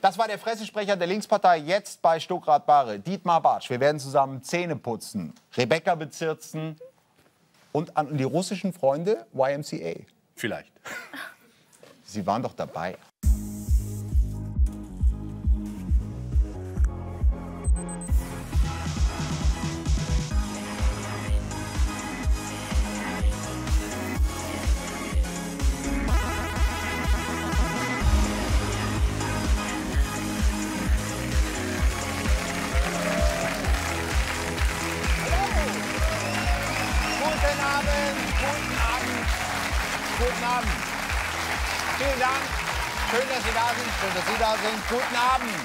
Das war der Pressesprecher der Linkspartei, jetzt bei Stuckrad Barre, Dietmar Bartsch. Wir werden zusammen Zähne putzen, Rebecca bezirzen und an die russischen Freunde YMCA. Vielleicht. Sie waren doch dabei. Guten Abend. Vielen Dank. Schön, dass Sie da sind. Schön, dass Sie da sind. Guten Abend.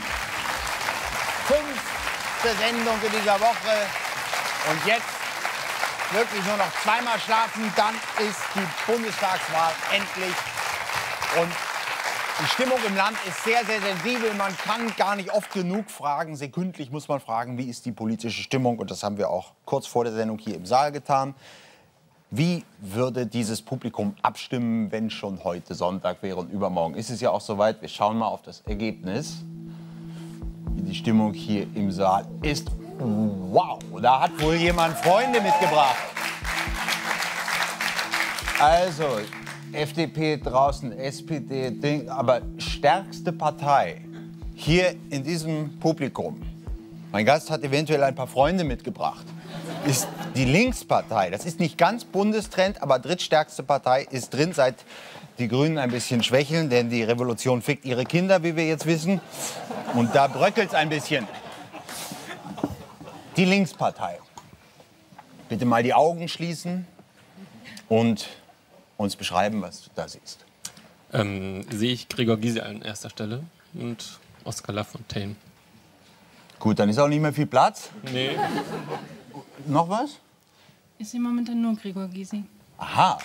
5. Sendung in dieser Woche. Und jetzt wirklich nur noch zweimal schlafen. Dann ist die Bundestagswahl endlich. Und die Stimmung im Land ist sehr, sehr sensibel. Man kann gar nicht oft genug fragen. Sekündlich muss man fragen, wie ist die politische Stimmung. Und das haben wir auch kurz vor der Sendung hier im Saal getan. Wie würde dieses Publikum abstimmen, wenn schon heute Sonntag wäre und übermorgen ist es ja auch soweit? Wir schauen mal auf das Ergebnis. Wie die Stimmung hier im Saal ist. Wow, da hat wohl jemand Freunde mitgebracht. Also, FDP draußen, SPD, Ding, aber stärkste Partei hier in diesem Publikum. Mein Gast hat eventuell ein paar Freunde mitgebracht. Ist die Linkspartei. Das ist nicht ganz Bundestrend, aber drittstärkste Partei ist drin, seit die Grünen ein bisschen schwächeln, denn die Revolution fickt ihre Kinder, wie wir jetzt wissen. Und da bröckelt es ein bisschen. Die Linkspartei. Bitte mal die Augen schließen und uns beschreiben, was du da siehst. Sehe ich Gregor Gysi an erster Stelle und Oskar Lafontaine. Gut, dann ist auch nicht mehr viel Platz. Nee. Noch was? Ich sehe momentan nur Gregor Gysi. Aha.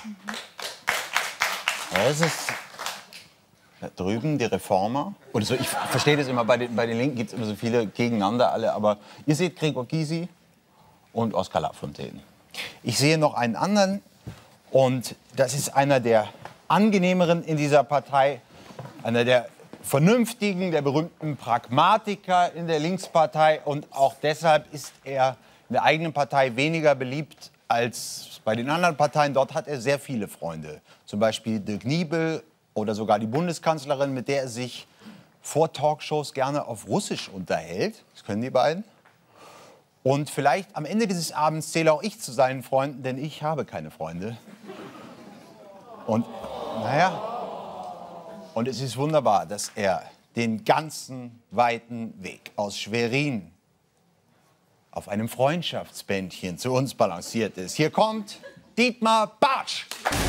Das ist da drüben die Reformer. Oder so, ich verstehe das immer, bei den Linken gibt es immer so viele gegeneinander alle. Aber ihr seht Gregor Gysi und Oskar Lafontaine. Ich sehe noch einen anderen. Und das ist einer der angenehmeren in dieser Partei. Einer der Vernünftigen, der berühmten Pragmatiker in der Linkspartei. Und auch deshalb ist er in der eigenen Partei weniger beliebt als bei den anderen Parteien. Dort hat er sehr viele Freunde. Zum Beispiel Dirk Niebel oder sogar die Bundeskanzlerin, mit der er sich vor Talkshows gerne auf Russisch unterhält. Das können die beiden. Und vielleicht am Ende dieses Abends zähle auch ich zu seinen Freunden, denn ich habe keine Freunde. Und naja, und es ist wunderbar, dass er den ganzen weiten Weg aus Schwerin auf einem Freundschaftsbändchen zu uns balanciert ist. Hier kommt Dietmar Bartsch.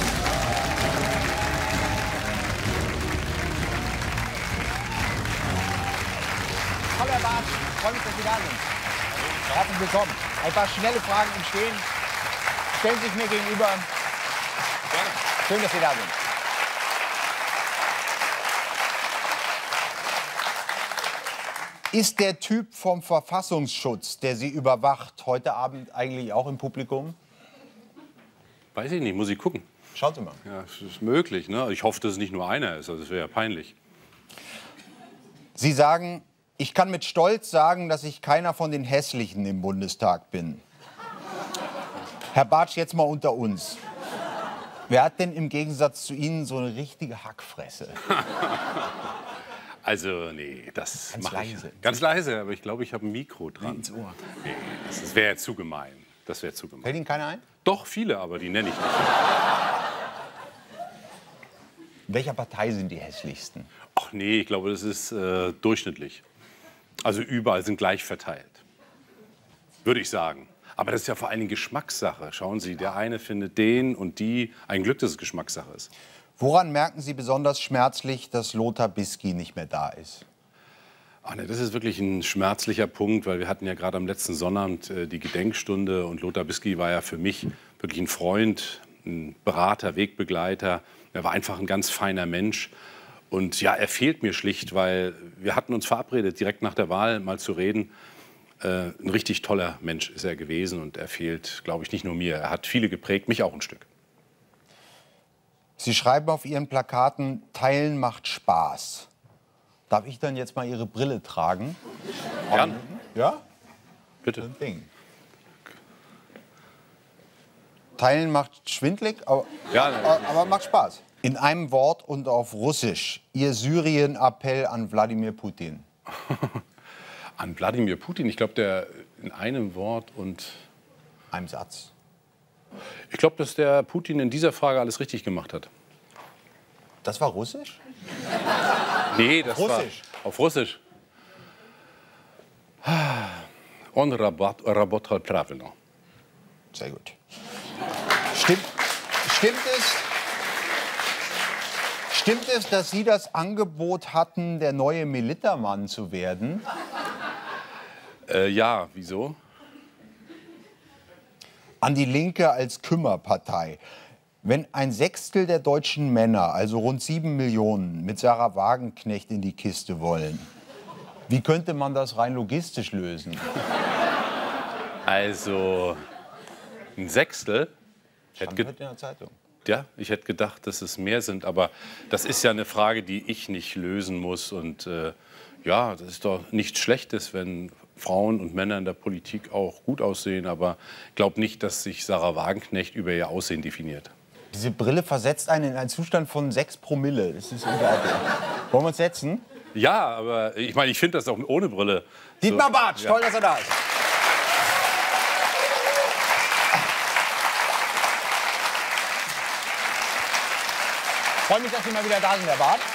Hallo Herr Bartsch, ich freue mich, dass Sie da sind. Herzlich willkommen. Ein paar schnelle Fragen im Stehen. Stellen Sie sich mir gegenüber. Gerne. Schön, dass Sie da sind. Ist der Typ vom Verfassungsschutz, der Sie überwacht, heute Abend eigentlich auch im Publikum? Weiß ich nicht, muss ich gucken. Schauen Sie mal. Ja, es ist möglich. Ne? Ich hoffe, dass es nicht nur einer ist. Also, das wäre ja peinlich. Sie sagen, ich kann mit Stolz sagen, dass ich keiner von den Hässlichen im Bundestag bin. Herr Bartsch, jetzt mal unter uns. Wer hat denn im Gegensatz zu Ihnen so eine richtige Hackfresse? Also, nee, das Ganz mache ich. leise. Ganz leise, aber ich glaube, ich habe ein Mikro dran. Ins Ohr. Nee, das wäre ja zu gemein. Das wäre zu gemein. Fällt Ihnen keiner ein? Doch, viele, aber die nenne ich nicht. In welcher Partei sind die hässlichsten? Ach nee, ich glaube, das ist durchschnittlich. Also überall sind gleich verteilt. Würde ich sagen. Aber das ist ja vor allen Dingen Geschmackssache. Schauen Sie, der eine findet den und die. Ein Glück, dass es Geschmackssache ist. Woran merken Sie besonders schmerzlich, dass Lothar Bisky nicht mehr da ist? Ach nee, das ist wirklich ein schmerzlicher Punkt, weil wir hatten ja gerade am letzten Sonnabend die Gedenkstunde und Lothar Bisky war ja für mich wirklich ein Freund, ein Berater, Wegbegleiter. Er war einfach ein ganz feiner Mensch. Und ja, er fehlt mir schlicht, weil wir hatten uns verabredet, direkt nach der Wahl mal zu reden. Ein richtig toller Mensch ist er gewesen und er fehlt, glaube ich, nicht nur mir. Er hat viele geprägt, mich auch ein Stück. Sie schreiben auf Ihren Plakaten, Teilen macht Spaß. Darf ich dann jetzt mal Ihre Brille tragen? Gern. Ja? Bitte. Ein Ding. Teilen macht schwindlig, aber macht Spaß. In einem Wort und auf Russisch. Ihr Syrien-Appell an Wladimir Putin. An Wladimir Putin? Ich glaube, der in einem Wort und... Einem Satz. Ich glaube, dass der Putin in dieser Frage alles richtig gemacht hat. Das war Russisch? Nee, das Russisch. war auf Russisch. On работал правильно. Sehr gut. Stimmt es, dass Sie das Angebot hatten, der neue Militermann zu werden? Ja, wieso? An die Linke als Kümmerpartei. Wenn ein Sechstel der deutschen Männer, also rund 7 Millionen, mit Sarah Wagenknecht in die Kiste wollen, wie könnte man das rein logistisch lösen? Also ein Sechstel? Stand heute in der Zeitung. Ja, ich hätte gedacht, dass es mehr sind. Aber das ist ja eine Frage, die ich nicht lösen muss. Und ja, das ist doch nichts Schlechtes, wenn Frauen und Männer in der Politik auch gut aussehen. Aber ich glaube nicht, dass sich Sarah Wagenknecht über ihr Aussehen definiert. Diese Brille versetzt einen in einen Zustand von 6 Promille. Das ist unglaublich. Wollen wir uns setzen? Ja, aber ich meine, ich finde das auch ohne Brille. Dietmar Bartsch, ja. toll, dass er da ist. Ich freue mich, dass Sie mal wieder da sind, Herr Bartsch.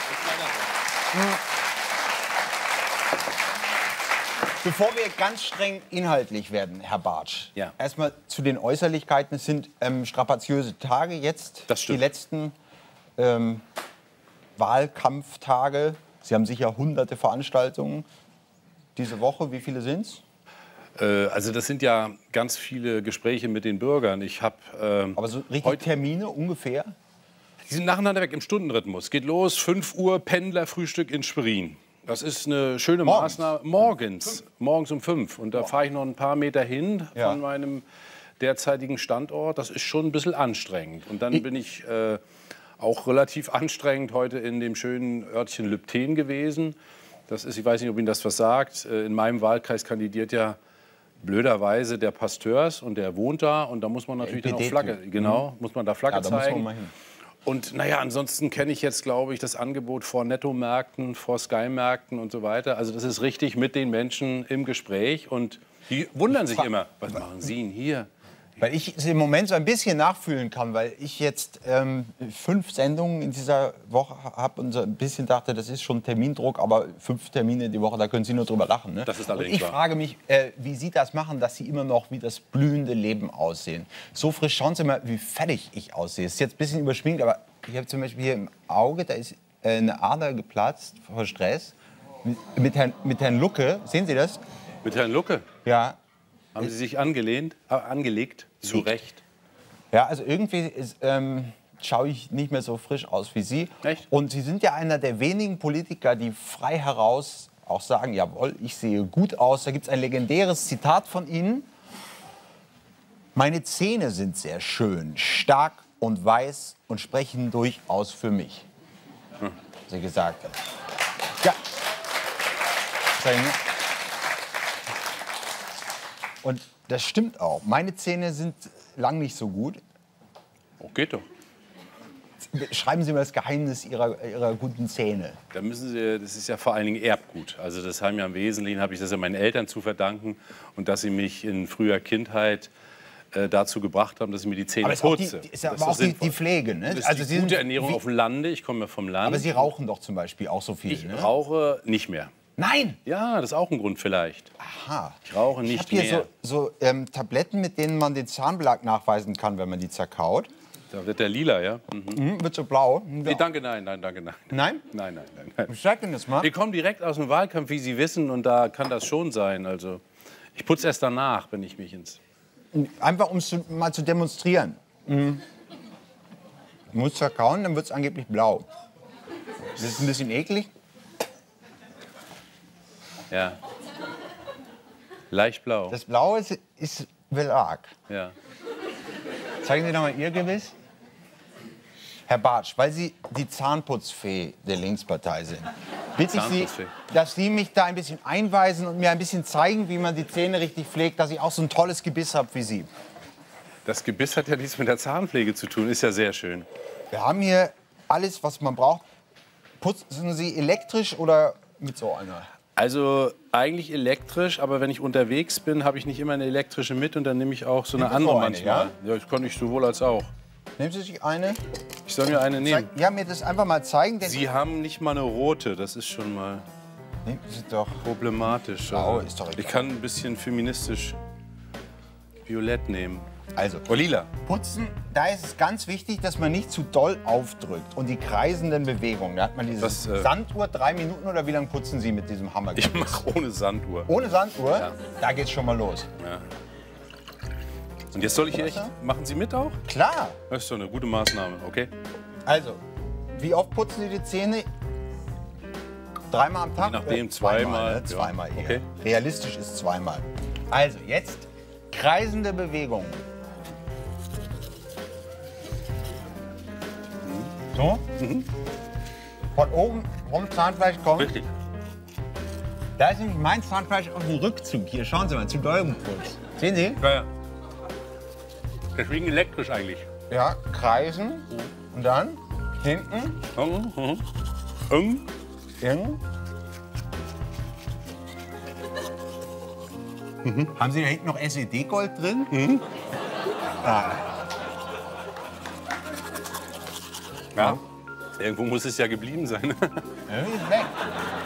Bevor wir ganz streng inhaltlich werden, Herr Bartsch, Ja. erstmal zu den Äußerlichkeiten. Es sind strapaziöse Tage jetzt, Das stimmt. die letzten Wahlkampftage. Sie haben sicher hunderte Veranstaltungen diese Woche. Wie viele sind es? Also das sind ja ganz viele Gespräche mit den Bürgern. Ich habe Aber so richtig Termine ungefähr? die sind nacheinander weg im Stundenrhythmus. Geht los, 5 Uhr, Pendlerfrühstück in Schwerin. Das ist eine schöne Morgens? Maßnahme. Morgens um 5. Und da fahre ich noch ein paar Meter hin Ja. von meinem derzeitigen Standort. Das ist schon ein bisschen anstrengend. Und dann bin ich auch relativ anstrengend heute in dem schönen Örtchen Lübten gewesen. Das ist, ich weiß nicht, ob Ihnen das was sagt. In meinem Wahlkreis kandidiert ja blöderweise der Pasteurs und der wohnt da. Und da muss man natürlich dann auch Flagge, genau, muss man da Flagge Ja, da muss zeigen. man mal hin. Und naja, ansonsten kenne ich jetzt, glaube ich, das Angebot vor Netto-Märkten, vor Sky-Märkten und so weiter. Also das ist richtig mit den Menschen im Gespräch und die wundern sich immer, was machen Sie denn hier? Weil ich es im Moment so ein bisschen nachfühlen kann, weil ich jetzt 5 Sendungen in dieser Woche habe und so ein bisschen dachte, das ist schon Termindruck, aber 5 Termine die Woche, da können Sie nur drüber lachen. Ne? Das ist und allerdings ich wahr. frage mich, wie Sie das machen, dass Sie immer noch wie das blühende Leben aussehen. So frisch, schauen Sie mal, wie fertig ich aussehe. Es ist jetzt ein bisschen überschminkt, aber ich habe zum Beispiel hier im Auge, da ist eine Ader geplatzt vor Stress. Mit Herrn Lucke, sehen Sie das? Mit Herrn Lucke Ja. haben Sie sich angelegt, zu Recht. Ja, also irgendwie schaue ich nicht mehr so frisch aus wie Sie. Echt? Und Sie sind ja einer der wenigen Politiker, die frei heraus auch sagen, jawohl, ich sehe gut aus. Da gibt es ein legendäres Zitat von Ihnen. Meine Zähne sind sehr schön, stark und weiß und sprechen durchaus für mich. Sie gesagt haben. Ja. Und das stimmt auch. Meine Zähne sind lang nicht so gut. Oh, geht doch. Schreiben Sie mir das Geheimnis Ihrer guten Zähne. Da müssen Sie, das ist ja vor allen Dingen Erbgut. Also das haben ja im Wesentlichen, habe ich das ja meinen Eltern zu verdanken und dass sie mich in früher Kindheit dazu gebracht haben, dass ich mir die Zähne Aber es ist auch putze. ist ja Das aber ist auch die sinnvoll. Pflege, ne? Das ist Also die Sie gute sind Ernährung wie- auf dem Lande. Ich komme ja vom Land. Aber Sie rauchen doch zum Beispiel auch so viel, Ich ne? rauche nicht mehr. Nein! Ja, das ist auch ein Grund vielleicht. Aha. Ich rauche Ich nicht habe hier mehr. so Tabletten, mit denen man den Zahnbelag nachweisen kann, wenn man die zerkaut. Da wird der lila, ja? Mhm. Wird so blau. Nee, danke, nein, danke, nein. Nein? Nein, nein, nein, nein. Ich sag Ihnen das mal. Wir kommen direkt aus dem Wahlkampf, wie Sie wissen, und da kann das schon sein. Also, ich putze erst danach, wenn ich mich ins... Einfach um es mal zu demonstrieren. Mhm. Du musst zerkauen, dann wird es angeblich blau. Das ist ein bisschen eklig. Ja. Leicht blau. Das Blaue ist Belag. Ja. Zeigen Sie doch mal Ihr Gewiss. Herr Bartsch, weil Sie die Zahnputzfee der Linkspartei sind, bitte ich Sie, Zahnputzfee. dass Sie mich da ein bisschen einweisen und mir ein bisschen zeigen, wie man die Zähne richtig pflegt, dass ich auch so ein tolles Gebiss habe wie Sie. Das Gebiss hat ja nichts mit der Zahnpflege zu tun, ist ja sehr schön. Wir haben hier alles, was man braucht. Putzen Sie elektrisch oder mit so einer? Also eigentlich elektrisch, aber wenn ich unterwegs bin, habe ich nicht immer eine elektrische mit und dann nehme ich auch so eine Nehmen Sie andere so eine, manchmal. Ja, das kann ich sowohl als auch. Nehmen Sie sich eine. Ich soll mir eine nehmen. Ja, mir das einfach mal zeigen. Denn Sie haben nicht mal eine rote, das ist schon mal nehmen Sie doch. problematisch. Blau ist doch egal. Ich kann ein bisschen feministisch violett nehmen. Also, Oh, lila. putzen, da ist es ganz wichtig, dass man nicht zu doll aufdrückt. Und die kreisenden Bewegungen. Da hat man dieses Sanduhr, 3 Minuten oder wie lange putzen Sie mit diesem Hammer? Ich mache ohne Sanduhr. Ohne Sanduhr? Ja. Da geht's schon mal los. Ja. Und jetzt soll ich hier, machen Sie mit auch? Klar. Das ist doch eine gute Maßnahme, okay? Also, wie oft putzen Sie die Zähne? 3-mal am Tag? Je nachdem, Zweimal. zweimal, Ne? ja. Zweimal eher. Okay. Realistisch ist 2-mal. Also, jetzt kreisende Bewegungen. So. Von oben vom Zahnfleisch kommt. Richtig. Da ist nämlich mein Zahnfleisch auf dem Rückzug. Hier, schauen Sie mal, zu doll geputzt. Sehen Sie? Ja, ja. Deswegen elektrisch eigentlich. Ja, kreisen. Und dann hinten. In. Haben Sie da hinten noch SED-Gold drin? Ja. Irgendwo muss es ja geblieben sein. Irgendwie ist weg.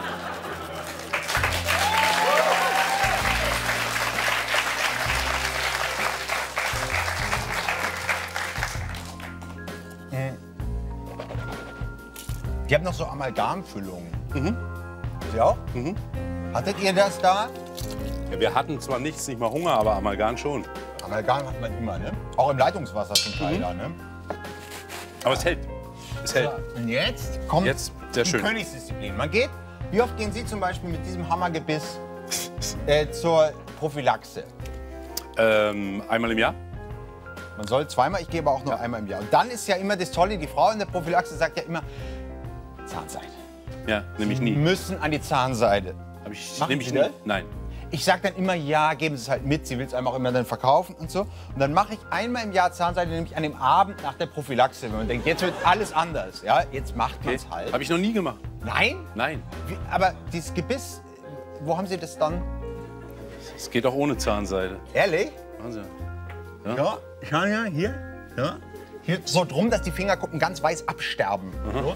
Die haben noch so Amalgamfüllungen. Sie auch? Hattet ihr das da? Ja, wir hatten zwar nichts, nicht mal Hunger, aber Amalgam schon. Amalgam hat man immer, ne? Auch im Leitungswasser zum Teil da, ne? Aber es hält. Es hält. Und jetzt kommt Jetzt, sehr die schön. Königsdisziplin. Man geht, wie oft gehen Sie zum Beispiel mit diesem Hammergebiss zur Prophylaxe? Einmal im Jahr? Man soll 2-mal, ich gehe aber auch nur einmal im Jahr. Und dann ist ja immer das Tolle, die Frau in der Prophylaxe sagt ja immer, Zahnseide. Ja, nehme ich nie. Müssen an die Zahnseide. Hab ich, Machen nehme ich Sie nie. das? Nein. Ich sage dann immer, ja, geben Sie es halt mit. Sie will es einem auch immer dann verkaufen und so. Und dann mache ich einmal im Jahr Zahnseide, nämlich an dem Abend nach der Prophylaxe. Wenn man denkt, jetzt wird alles anders. Ja, jetzt macht man es halt. Habe ich noch nie gemacht. Nein? Nein. Wie, aber dieses Gebiss, wo haben Sie das dann? Es geht auch ohne Zahnseide. Ehrlich? Wahnsinn. Ja, schau ja, hier. Ja. Hier so drum, dass die Fingerkuppen ganz weiß absterben. So.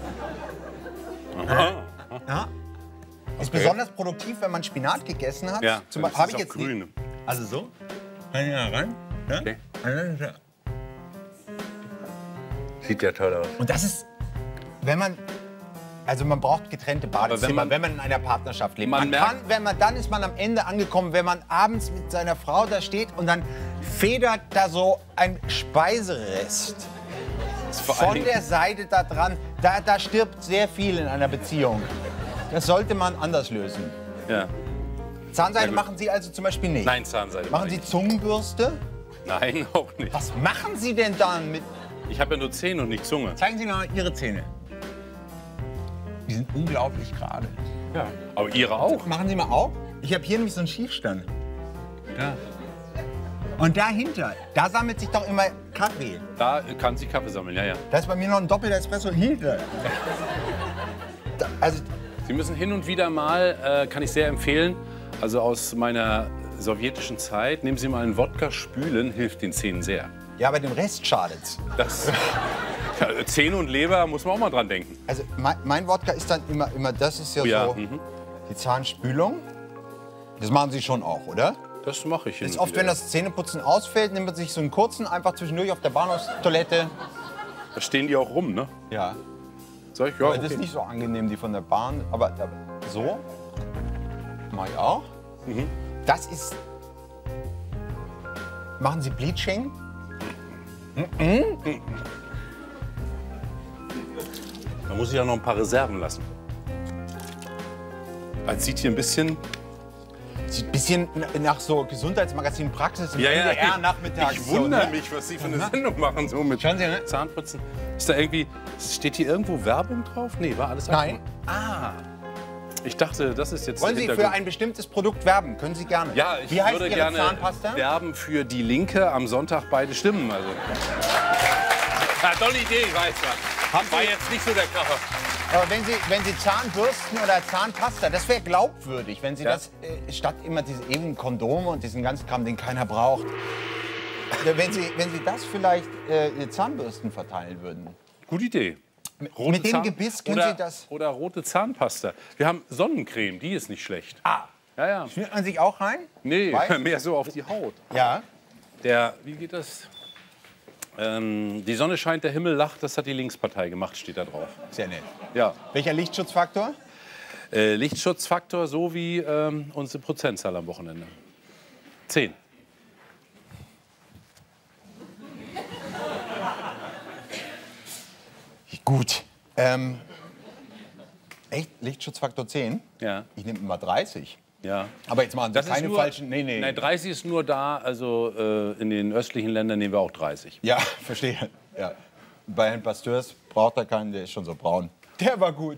Ja. Ist besonders produktiv, wenn man Spinat gegessen hat. Ja, Zum das Beispiel habe ist ich jetzt auch grün. nicht. Also so. Kann ich da rein? Ja? Okay. Ja. Sieht ja toll aus. Und das ist, wenn man, also man braucht getrennte Badezimmer, wenn man in einer Partnerschaft lebt. Man Man kann, merkt- dann ist man am Ende angekommen, wenn man abends mit seiner Frau da steht und dann federt da so ein Speiserest Vor allen von Dingen- der Seite da dran. Da stirbt sehr viel in einer Beziehung. Das sollte man anders lösen. Ja. Zahnseide Ja, gut. machen Sie also zum Beispiel nicht? Nein, Zahnseide. Machen mache Sie ich Zungenbürste? nicht. Nein, auch nicht. Was machen Sie denn dann mit... Ich habe ja nur Zähne und nicht Zunge. Zeigen Sie mal Ihre Zähne. Die sind unglaublich gerade. Ja. Aber Ihre auch? Machen Sie mal auf. Ich habe hier nämlich so einen Schiefstand. Ja. Und dahinter, da sammelt sich doch immer Kaffee. Da kann sie Kaffee sammeln, ja, ja. Da ist bei mir noch ein doppelter Espresso hinter. Also, Sie müssen hin und wieder mal, kann ich sehr empfehlen, also aus meiner sowjetischen Zeit, nehmen Sie mal einen Wodka spülen, hilft den Zähnen sehr. ja, bei dem Rest schadet's. Das, ja, Zähne und Leber muss man auch mal dran denken. Also mein Wodka ist dann immer das ist ja, Oh ja, so die Zahnspülung. Das machen Sie schon auch, oder? Das mache ich hin Ist und oft, wieder. wenn das Zähneputzen ausfällt, nimmt man sich so einen kurzen, einfach zwischendurch auf der Bahnhofstoilette. Da stehen die auch rum, ne? Ja. Sag ich, ja, Aber das ist okay. nicht so angenehm, die von der Bahn. Aber so mache ich auch. Das ist... Machen Sie Bleaching? Da muss ich ja noch ein paar Reserven lassen. Es sieht hier ein bisschen... Sieht ein bisschen nach so Gesundheitsmagazin Praxis im Ja, ja, NDR nachmittags. ich wundere so, ne? mich, was Sie für eine Sendung machen, so mit Schauen Sie, ne? Zahnputzen. Ist da irgendwie, steht hier irgendwo Werbung drauf? Nee, war alles Nein. Ah, Ich dachte, das ist jetzt Wollen der Sie für Hintergrund. ein bestimmtes Produkt werben? Können Sie gerne. Ja, ich Wie heißt würde Ihre gerne Zahnpasta? werben für die Linke am Sonntag beide Stimmen. Also. Ja, tolle Idee, ich weiß was. War jetzt nicht so der Kracher. Aber wenn Sie Zahnbürsten oder Zahnpasta, das wäre glaubwürdig, wenn Sie Ja. das statt immer diese ewigen Kondome und diesen ganzen Kram, den keiner braucht, wenn Sie das vielleicht Zahnbürsten verteilen würden. Gute Idee. Mit dem Gebiss können oder, Sie das. Oder rote Zahnpasta. Wir haben Sonnencreme, die ist nicht schlecht. Ah, Ja, ja. schmiert man sich auch rein? Nee, Weiß? mehr so auf die Haut. Ja. Wie geht das? Die Sonne scheint, der Himmel lacht, das hat die Linkspartei gemacht, steht da drauf. Sehr nett. Ja. Welcher Lichtschutzfaktor? Lichtschutzfaktor so wie unsere Prozentzahl am Wochenende. 10. Gut. Echt? Lichtschutzfaktor 10? Ja. Ich nehme immer 30. Ja. Aber jetzt machen Sie Das ist keine nur, falschen... Nee. Nein, 30 ist nur da, also in den östlichen Ländern nehmen wir auch 30. Ja, verstehe. Ja. Bei Herrn Pasteurs braucht er keinen, der ist schon so braun. Der war gut.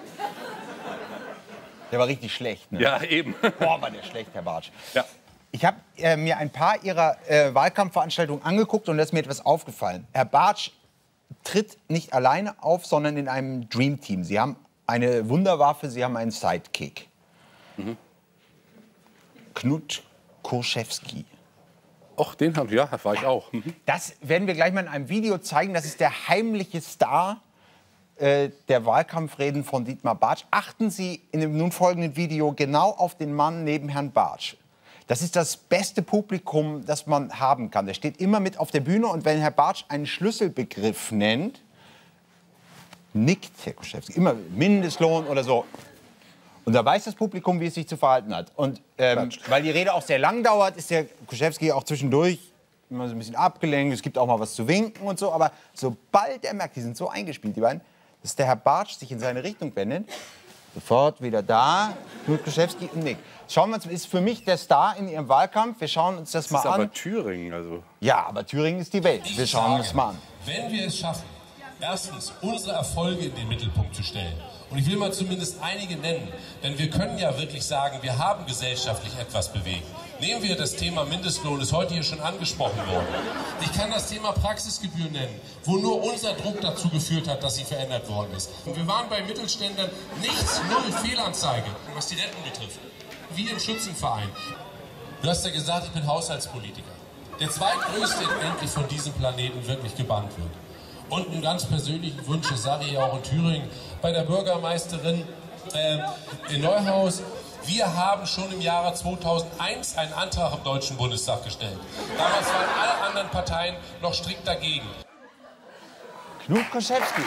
Der war richtig schlecht. Ne? Ja, eben. Boah, war der schlecht, Herr Bartsch. Ja. Ich habe mir ein paar Ihrer Wahlkampfveranstaltungen angeguckt und da ist mir etwas aufgefallen. Herr Bartsch tritt nicht alleine auf, sondern in einem Dreamteam. Sie haben eine Wunderwaffe, Sie haben einen Sidekick. Mhm. Knut Kurschewski. Och, den habe ich, ja, war ich auch. Mhm. Das werden wir gleich mal in einem Video zeigen. Das ist der heimliche Star der Wahlkampfreden von Dietmar Bartsch. Achten Sie in dem nun folgenden Video genau auf den Mann neben Herrn Bartsch. Das ist das beste Publikum, das man haben kann. Der steht immer mit auf der Bühne und wenn Herr Bartsch einen Schlüsselbegriff nennt, nickt Herr Kurschewski. Immer Mindestlohn oder so. Und da weiß das Publikum, wie es sich zu verhalten hat. Und weil die Rede auch sehr lang dauert, ist der Kurschewski auch zwischendurch immer so ein bisschen abgelenkt. Es gibt auch mal was zu winken und so. Aber sobald er merkt, die sind so eingespielt, die beiden, dass der Herr Bartsch sich in seine Richtung wendet, sofort wieder da, Knut Kurschewski und nickt. Schauen wir uns, ist für mich der Star in Ihrem Wahlkampf. Wir schauen uns das mal Das ist an. aber Thüringen, also. Ja, aber Thüringen ist die Welt. Wir schauen uns mal an. Wenn wir es schaffen, erstens unsere Erfolge in den Mittelpunkt zu stellen, und ich will mal zumindest einige nennen, denn wir können ja wirklich sagen, wir haben gesellschaftlich etwas bewegt. Nehmen wir das Thema Mindestlohn, ist heute hier schon angesprochen worden. Ich kann das Thema Praxisgebühr nennen, wo nur unser Druck dazu geführt hat, dass sie verändert worden ist. Und wir waren bei Mittelständlern nichts, null Fehlanzeige, was die Renten betrifft. Wie im Schützenverein. Du hast ja gesagt, ich bin Haushaltspolitiker. Der zweitgrößte endlich von diesem Planeten wirklich gebannt wird. Und einen ganz persönlichen Wunsch, das sage ich auch in Thüringen, bei der Bürgermeisterin in Neuhaus. Wir haben schon im Jahre 2001 einen Antrag im Deutschen Bundestag gestellt. Damals waren alle anderen Parteien noch strikt dagegen. Knut Kurschewski.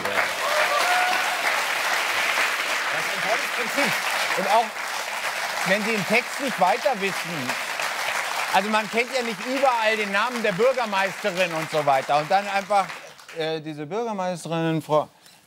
Das ist ein tolles Prinzip. Und auch, wenn Sie den Text nicht weiter wissen, also man kennt ja nicht überall den Namen der Bürgermeisterin und so weiter. Und dann einfach diese Bürgermeisterin, Frau...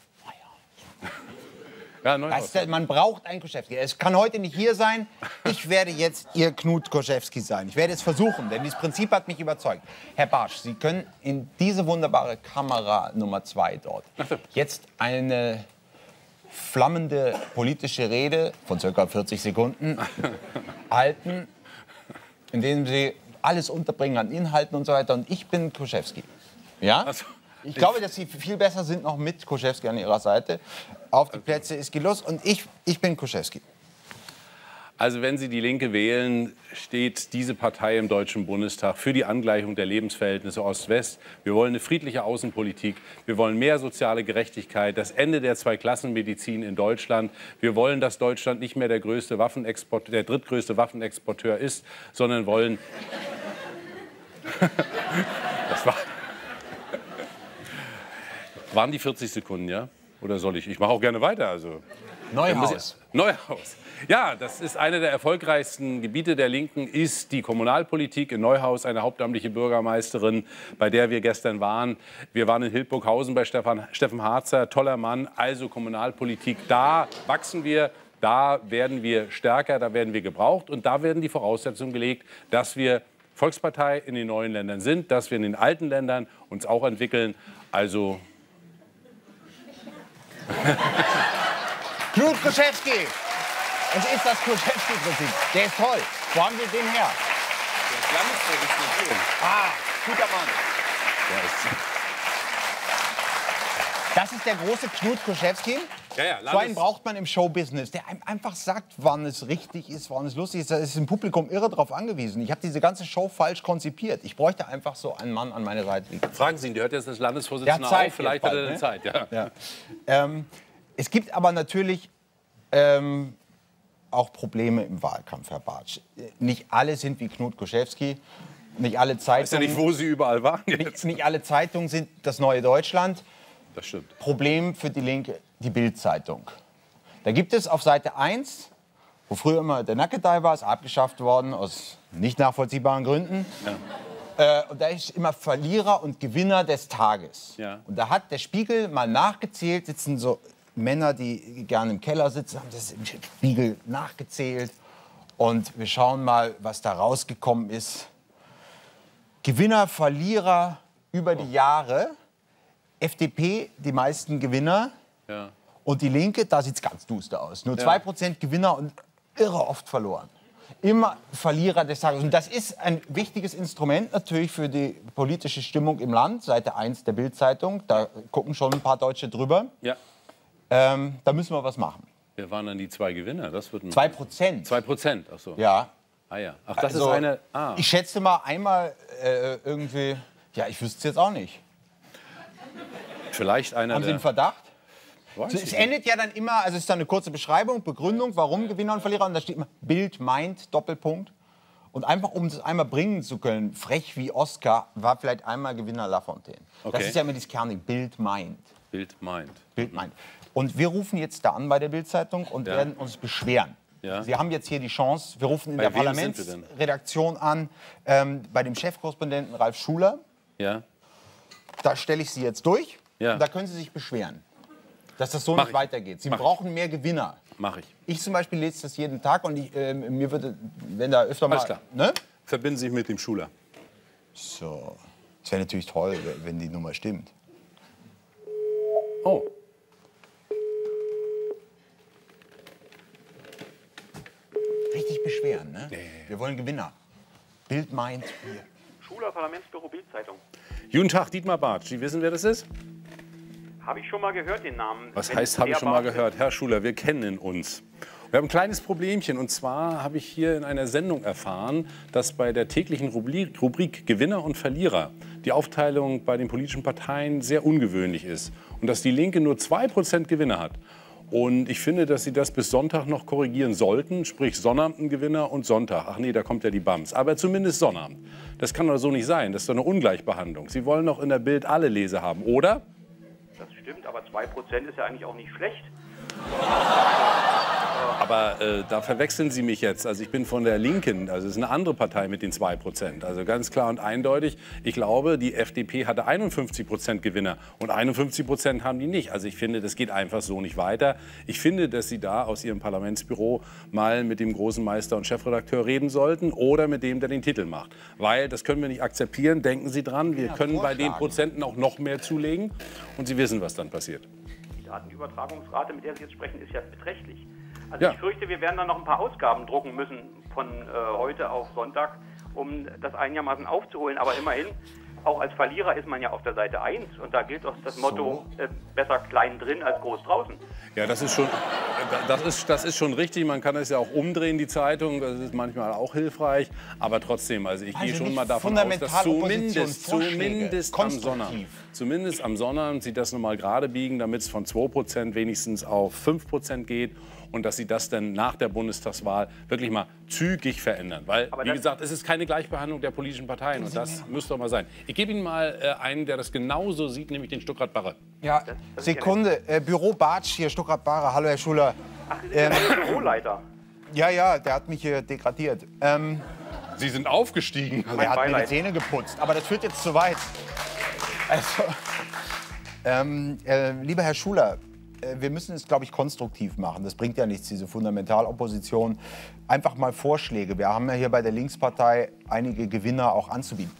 Ja, Neuhaus. Man braucht einen Kurschewski. Es kann heute nicht hier sein. Ich werde jetzt Ihr Knut Kurschewski sein. Ich werde es versuchen, denn dieses Prinzip hat mich überzeugt. Herr Bartsch, Sie können in diese wunderbare Kamera Nummer 2 dort jetzt eine flammende politische Rede von ca. 40 Sekunden halten, in denen Sie alles unterbringen an Inhalten und so weiter. Und ich bin Kurschewski. Ja? Also, Ich glaube, dass Sie viel besser sind noch mit Kurschewski an Ihrer Seite. Auf die Plätze ist los und ich bin Kurschewski. Also wenn Sie die Linke wählen, steht diese Partei im Deutschen Bundestag für die Angleichung der Lebensverhältnisse Ost-West. Wir wollen eine friedliche Außenpolitik. Wir wollen mehr soziale Gerechtigkeit, das Ende der Zweiklassenmedizin in Deutschland. Wir wollen, dass Deutschland nicht mehr der drittgrößte Waffenexporteur ist, sondern wollen... Das waren die 40 Sekunden, ja? Oder soll ich? Ich mache auch gerne weiter. Also. Neuhaus. Neuhaus. Ja, das ist eine der erfolgreichsten Gebiete der Linken, ist die Kommunalpolitik. In Neuhaus eine hauptamtliche Bürgermeisterin, bei der wir gestern waren. Wir waren in Hildburghausen bei Steffen Harzer, toller Mann. Also Kommunalpolitik, da wachsen wir, da werden wir stärker, da werden wir gebraucht. Und da werden die Voraussetzungen gelegt, dass wir Volkspartei in den neuen Ländern sind, dass wir in den alten Ländern uns auch entwickeln. Also... Knut Kurschewski. Es ist das Kruszewski-Prinzip. Der ist toll. Wo haben Sie den her? Ah, guter Mann. Das ist der große Knut Kruszewski. So einen braucht man im Showbusiness, der einem einfach sagt, wann es richtig ist, wann es lustig ist. Da ist im Publikum irre drauf angewiesen. Ich habe diese ganze Show falsch konzipiert. Ich bräuchte einfach so einen Mann an meiner Seite. Fragen Sie ihn, der hört jetzt das Landesvorsitzende auf, vielleicht hat er eine Zeit. Ja. Es gibt aber natürlich auch Probleme im Wahlkampf, Herr Bartsch. Nicht alle sind wie Knut Kruszewski. Nicht alle Zeitungen, weiß ja nicht, wo Sie überall waren jetzt. Nicht alle Zeitungen sind das neue Deutschland. Das stimmt. Problem für die Linke, die Bild-Zeitung. Da gibt es auf Seite 1, wo früher immer der Nackedei war, ist abgeschafft worden aus nicht nachvollziehbaren Gründen. Ja. Und da ist immer Verlierer und Gewinner des Tages. Ja. Und da hat der Spiegel mal nachgezählt, sitzen so Männer, die gerne im Keller sitzen, haben das im Spiegel nachgezählt. Und wir schauen mal, was da rausgekommen ist. Gewinner, Verlierer über die Jahre. FDP die meisten Gewinner. Ja. Und die Linke, da sieht es ganz duster aus. Nur 2% Gewinner und irre oft verloren. Immer Verlierer des Tages. Und das ist ein wichtiges Instrument natürlich für die politische Stimmung im Land. Seite 1 der Bild-Zeitung. Da gucken schon ein paar Deutsche drüber. Ja. Da müssen wir was machen. Wer waren dann die 2 Gewinner? Das wird 2%. 2%, ach so. Ja. Ah ja. Ach, das Also, ist eine... Ah. Ich schätze mal einmal irgendwie... Ja, ich wüsste es jetzt auch nicht. Vielleicht einer Haben Sie einen Verdacht? Weiß Es endet ja dann immer, also es ist dann eine kurze Beschreibung, Begründung, warum Gewinner und Verlierer. Und da steht immer Bild meint, Doppelpunkt. Und einfach, um das einmal bringen zu können, frech wie Oscar, war vielleicht einmal Gewinner Lafontaine. Okay. Das ist ja immer dieses Kerning, Bild meint. Bild meint. Bild meint. Und wir rufen jetzt da an bei der Bild-Zeitung und werden uns beschweren. Ja. Sie haben jetzt hier die Chance, wir rufen in Bei der wem sind wir denn? Parlamentsredaktion an, bei dem Chefkorrespondenten Ralf Schuler. Ja. Da stelle ich Sie jetzt durch. Ja. Und da können Sie sich beschweren, dass das so Mach nicht ich. weitergeht. Sie Mach ich. brauchen mehr Gewinner. Mach ich. Ich zum Beispiel lese das jeden Tag und mir würde, wenn da öfter mal... Alles klar. Ne? Verbinden Sie sich mit dem Schuler. So, das wäre natürlich toll, wenn die Nummer stimmt. Oh. Richtig beschweren, ne? Wir wollen Gewinner. Bild meint... Hier. Schuler, Parlamentsbüro, Bild-Zeitung. Guten Tag, Dietmar Bartsch. Sie wissen, wer das ist? Habe ich schon mal gehört, den Namen. Was Wenn heißt, es habe ich der schon mal war- gehört? Herr Schuler, wir kennen uns. Wir haben ein kleines Problemchen. Und zwar habe ich hier in einer Sendung erfahren, dass bei der täglichen Rubrik Gewinner und Verlierer die Aufteilung bei den politischen Parteien sehr ungewöhnlich ist. Und dass die Linke nur 2% Gewinner hat. Und ich finde, dass Sie das bis Sonntag noch korrigieren sollten. Sprich, Sonnabend ein Gewinner und Sonntag. Ach nee, da kommt ja die BAMS. Aber zumindest Sonnabend. Das kann doch so nicht sein. Das ist doch eine Ungleichbehandlung. Sie wollen doch in der Bild alle Leser haben, oder? Das stimmt, aber 2% ist ja eigentlich auch nicht schlecht. Aber da verwechseln Sie mich jetzt. Also ich bin von der Linken, also es ist eine andere Partei mit den 2%. Also ganz klar und eindeutig, ich glaube, die FDP hatte 51% Gewinner und 51% haben die nicht. Also ich finde, das geht einfach so nicht weiter. Ich finde, dass Sie da aus Ihrem Parlamentsbüro mal mit dem großen Meister und Chefredakteur reden sollten oder mit dem, der den Titel macht. Weil das können wir nicht akzeptieren. Denken Sie dran, wir können bei den Prozenten auch noch mehr zulegen und Sie wissen, was dann passiert. Die Datenübertragungsrate, mit der Sie jetzt sprechen, ist ja beträchtlich. Also Ja. ich fürchte, wir werden dann noch ein paar Ausgaben drucken müssen von heute auf Sonntag, um das einigermaßen aufzuholen. Aber immerhin, auch als Verlierer ist man ja auf der Seite 1. Und da gilt auch das Motto, besser klein drin als groß draußen. Ja, das ist schon richtig. Man kann es ja auch umdrehen, die Zeitung. Das ist manchmal auch hilfreich. Aber trotzdem, also ich gehe schon nicht mal davon aus, dass Fundamentalopposition, zumindest am konstruktiv. Sonnabend, zumindest am Sonnabend, Sie das nochmal gerade biegen, damit es von 2% wenigstens auf 5% geht. Und dass Sie das dann nach der Bundestagswahl wirklich mal zügig verändern. Weil, Aber wie das- gesagt, es ist keine Gleichbehandlung der politischen Parteien. Und das müsste doch mal sein. Ich gebe Ihnen mal einen, der das genauso sieht, nämlich den Stuckrad-Barre. Ja, das ist Sekunde. Büro Bartsch hier, Stuttgart-Bahre. Hallo, Herr Schuler. Ach, Sie sind der Büroleiter. Ja, der hat mich hier degradiert. Sie sind aufgestiegen. Er hat mir die Beileid. Zähne geputzt. Aber das führt jetzt zu weit. Also, lieber Herr Schuler, wir müssen es, glaube ich, konstruktiv machen. Das bringt ja nichts, diese Fundamentalopposition. Einfach mal Vorschläge. Wir haben ja hier bei der Linkspartei einige Gewinner auch anzubieten.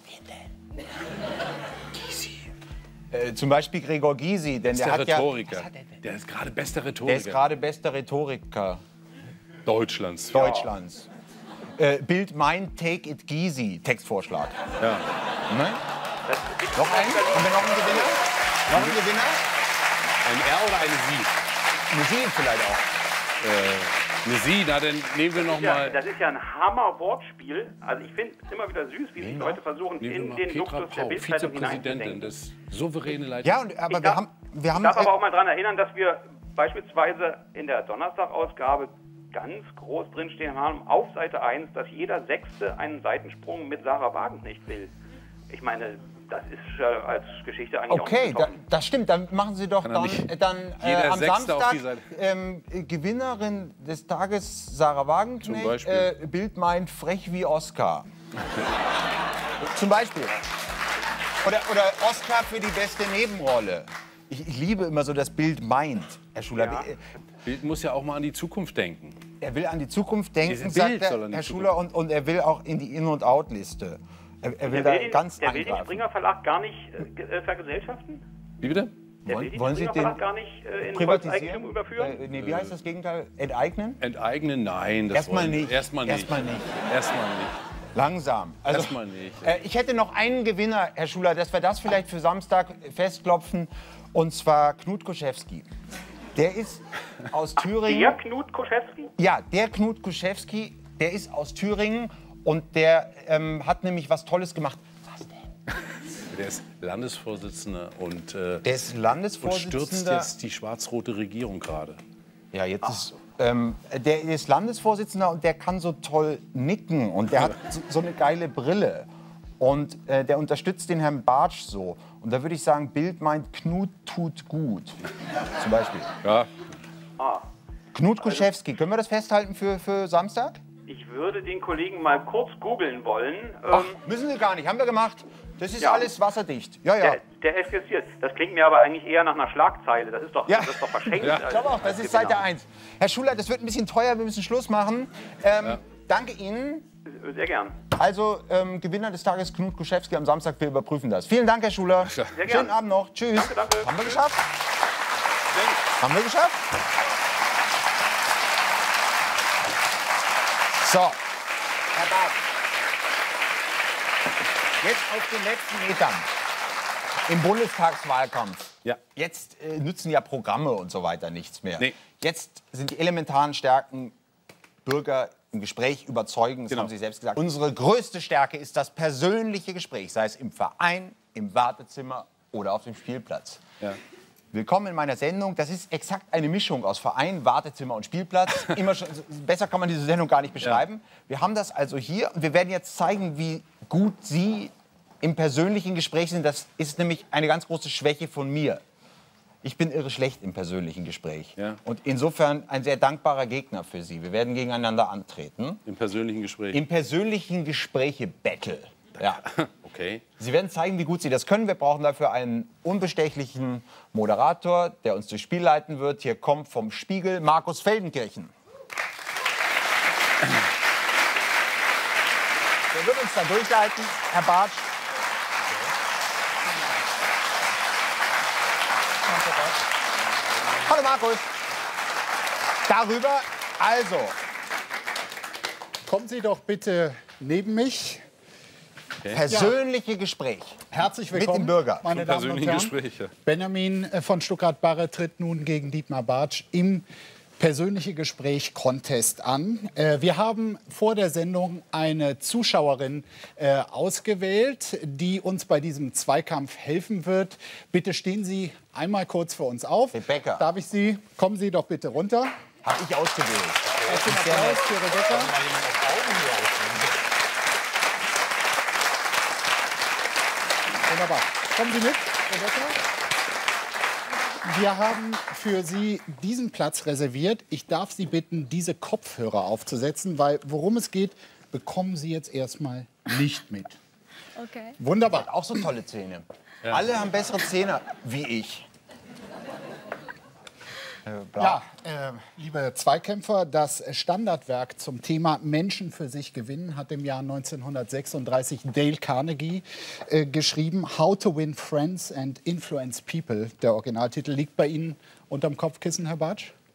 Zum Beispiel Gregor Gysi, denn der Der hat ja... Rhetoriker. Der ist gerade bester Rhetoriker. Der ist gerade bester Rhetoriker. Deutschlands. Deutschlands. Bild mein Take It Gysi, Textvorschlag. Ja. Ne? Noch einen? Haben wir noch einen Gewinner? Noch einen Gewinner? Ein R oder eine Sie? Eine Sie vielleicht auch. Eine Sie, na dann nehmen wir noch mal. Das ist ja ein Hammer-Wortspiel. Also ich finde es immer wieder süß, wie sich Leute versuchen, in den Petra Luxus der Pau, Bildzeitung Vizepräsidentin hineinzudenken. des souveräne Leiter. Ja, aber wir haben Ich darf aber auch mal daran erinnern, dass wir beispielsweise in der Donnerstag-Ausgabe ganz groß drinstehen haben, auf Seite 1, dass jeder Sechste einen Seitensprung mit Sarah Wagenknecht will. Ich meine, das ist als Geschichte eigentlich auch okay, nicht betroffen. Das stimmt. Dann machen Sie doch dann jeder am Sechste auf Samstag die Seite. Gewinnerin des Tages Sarah Wagenknecht. Zum Beispiel. Bild meint frech wie Oscar. Zum Beispiel. Oder Oscar für die beste Nebenrolle. Ich liebe immer so das Bild meint, Herr Schuler. Ja. Bild muss ja auch mal an die Zukunft denken. Er will an die Zukunft denken, Dieses sagt Bild soll der an die Herr Schuler, und er will auch in die In- und Out-Liste. Er will da ganz Der will den angreifen. Springer Verlag gar nicht vergesellschaften? Wie bitte? Der will den Wollen Sie Springer den Verlag gar nicht in privatisieren? Volkseigentum überführen? Nee, wie heißt das Gegenteil? Enteignen? Enteignen? Nein. Das Erstmal wollen wir. nicht. Erstmal nicht. Erstmal nicht. Erstmal nicht. Langsam. Also, Erstmal nicht. Ich hätte noch einen Gewinner, Herr Schuler, dass wir das vielleicht für Samstag festklopfen, und zwar Knut Kuschewski. Der ist aus Thüringen. Der Knut Kuschewski? Ja, der Knut Kuschewski, der ist aus Thüringen und der hat nämlich was Tolles gemacht. Was denn? Der ist Landesvorsitzender und, Der ist und Landesvorsitzender. stürzt jetzt die schwarz-rote Regierung gerade. Ja, jetzt ist. Der ist Landesvorsitzender und der kann so toll nicken und der hat so eine geile Brille. Und der unterstützt den Herrn Bartsch so. Und da würde ich sagen, Bild meint, Knut tut gut. Zum Beispiel. Ja. Knut Kuschewski, können wir das festhalten für Samstag? Ich würde den Kollegen mal kurz googeln wollen. Ach, müssen Sie gar nicht, haben wir gemacht. Das ist Ja. alles wasserdicht. Ja, ja. Der existiert. Das klingt mir aber eigentlich eher nach einer Schlagzeile. Das ist doch, Ja. das ist doch verschenkt. Ja. Ich glaube auch, das ist Seite 1. Herr Schuler, das wird ein bisschen teuer, wir müssen Schluss machen. Danke Ihnen. Sehr gern. Also, Gewinner des Tages Knut Kuschewski am Samstag, wir überprüfen das. Vielen Dank, Herr Schuler. Sehr Schönen gern. Abend noch. Tschüss. Danke, danke. Haben wir geschafft? Haben wir geschafft? So, Herr Barth. Jetzt auf den letzten Metern im Bundestagswahlkampf. Ja. Jetzt nützen ja Programme und so weiter nichts mehr. Nee. Jetzt sind die elementaren Stärken Bürger im Gespräch überzeugen, das Genau. haben Sie selbst gesagt. Unsere größte Stärke ist das persönliche Gespräch, sei es im Verein, im Wartezimmer oder auf dem Spielplatz. Ja. Willkommen in meiner Sendung. Das ist exakt eine Mischung aus Verein, Wartezimmer und Spielplatz. Immer schon, besser kann man diese Sendung gar nicht beschreiben. Wir haben das also hier und wir werden jetzt zeigen, wie gut Sie im persönlichen Gespräch sind. Das ist nämlich eine ganz große Schwäche von mir. Ich bin irre schlecht im persönlichen Gespräch. Ja. Und insofern ein sehr dankbarer Gegner für Sie. Wir werden gegeneinander antreten. Im persönlichen Gespräch. Im persönlichen Gespräche-Battle. Ja. Okay. Sie werden zeigen, wie gut Sie das können. Wir brauchen dafür einen unbestechlichen Moderator, der uns durchs Spiel leiten wird. Hier kommt vom Spiegel Markus Feldenkirchen. Der wird uns dann durchleiten, Herr Bartsch. Hallo Markus. Darüber, also, Kommen Sie doch bitte neben mich. persönliche Gespräch. Herzlich Mit willkommen, dem Bürger. meine Damen und Persönlichen Herren. Gespräche. Benjamin von Stuttgart-Barre tritt nun gegen Dietmar Bartsch im persönliche Gespräch Contest an. Wir haben vor der Sendung eine Zuschauerin ausgewählt, die uns bei diesem Zweikampf helfen wird. Bitte stehen Sie einmal kurz für uns auf. Rebecca. Darf ich Sie? Kommen Sie doch bitte runter. Habe ich ausgewählt. Herzlichen Applaus für Rebecca. Wunderbar. Kommen Sie mit, Rebecca. Wir haben für Sie diesen Platz reserviert. Ich darf Sie bitten, diese Kopfhörer aufzusetzen, weil worum es geht, bekommen Sie jetzt erstmal nicht mit. Okay. Wunderbar. Auch so tolle Zähne. Alle haben bessere Zähne wie ich. Ja, liebe Zweikämpfer, das Standardwerk zum Thema Menschen für sich gewinnen hat im Jahr 1936 Dale Carnegie geschrieben. How to Win Friends and Influence People. Der Originaltitel liegt bei Ihnen unterm Kopfkissen, Herr Bartsch?